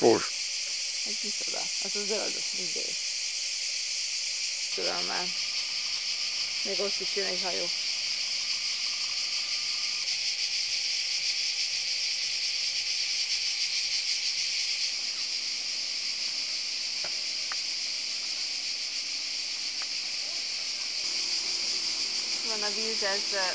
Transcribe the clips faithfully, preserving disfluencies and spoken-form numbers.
Spójrz. Ez micsoda? Az a zöld izé. Tudom már. Még ott is jön egy hajó. Van a víz, ez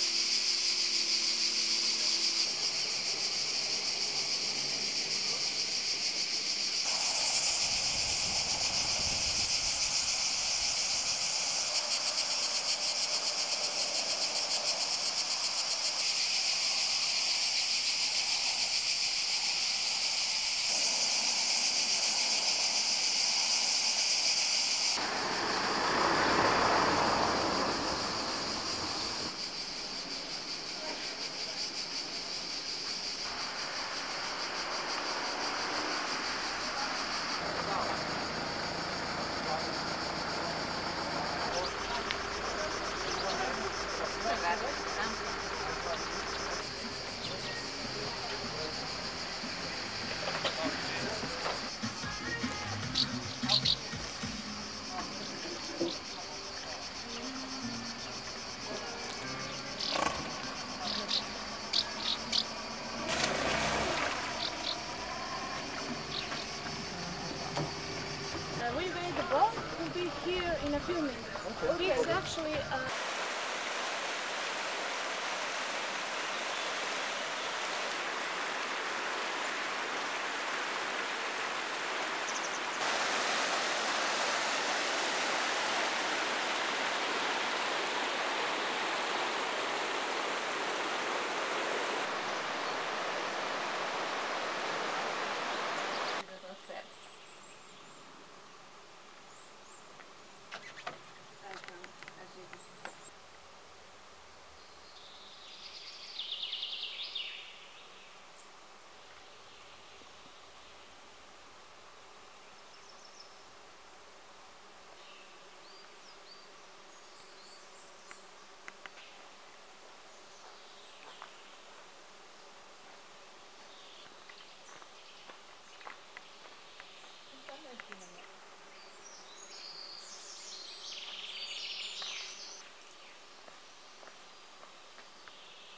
We made the boat will be here in a few minutes. Okay, it's actually uh